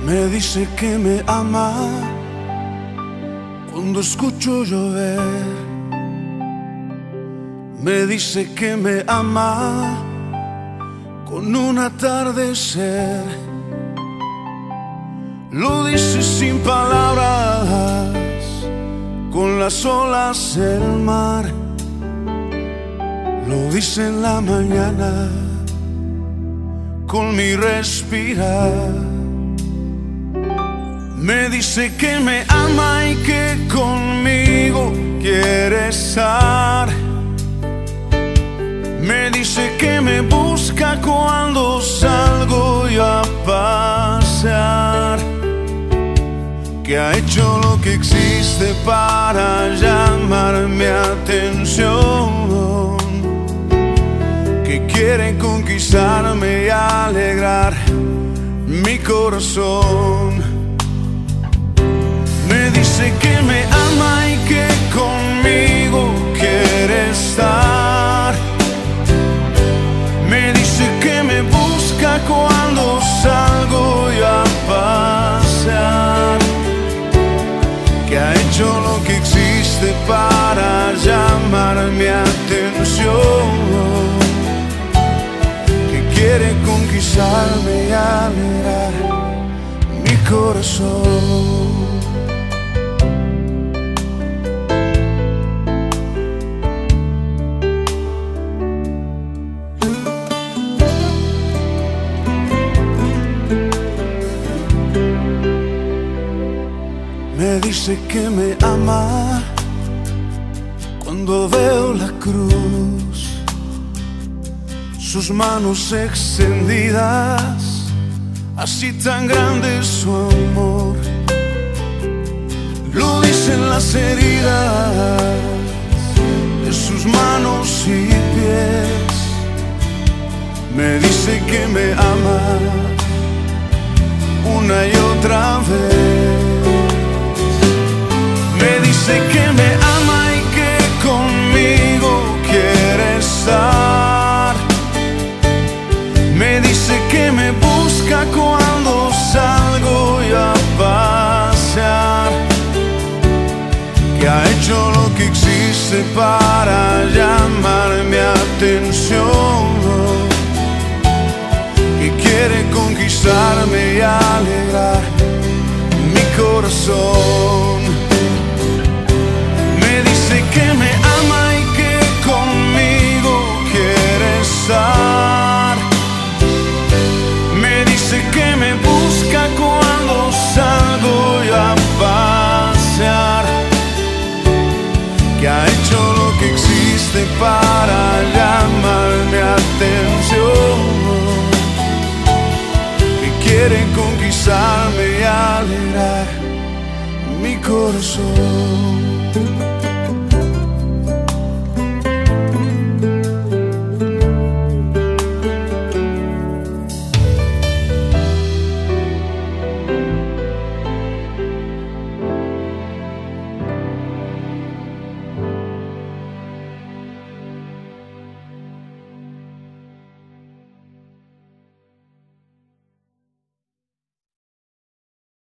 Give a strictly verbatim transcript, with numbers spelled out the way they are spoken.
Me dice que me ama cuando escucho llover. Me dice que me ama con un atardecer. Lo dice sin palabras, con las olas del mar. Lo dice en la mañana, con mi respirar. Me dice que me ama y que conmigo quiere estar. Me dice que me busca cuando salgo yo a pasear, que ha hecho lo que existe para llamar mi atención, que quiere conquistarme y alegrar mi corazón. Me dice que me ama y que conmigo quiere estar. Me dice que me busca cuando salgo yo a pasear, que ha hecho lo que existe para llamar mi atención, que quiere conquistarme y alegrar mi corazón. Me dice que me ama cuando veo la cruz, sus manos extendidas, así tan grande es su amor. Lo dicen las heridas de sus manos y pies. Me dice que me ama una y otra vez. Me dice que me ama y que conmigo quiere estar. Me dice que me busca cuando salgo yo a pasear, que ha hecho lo que existe para llamar mi atención, que quiere conquistarme y alegrar mi corazón. Que me ama y que conmigo quiere estar. Me dice que me busca cuando salgo yo a pasear, que ha hecho lo que existe para llamar mi atención, que quiere conquistarme y alegrar mi corazón.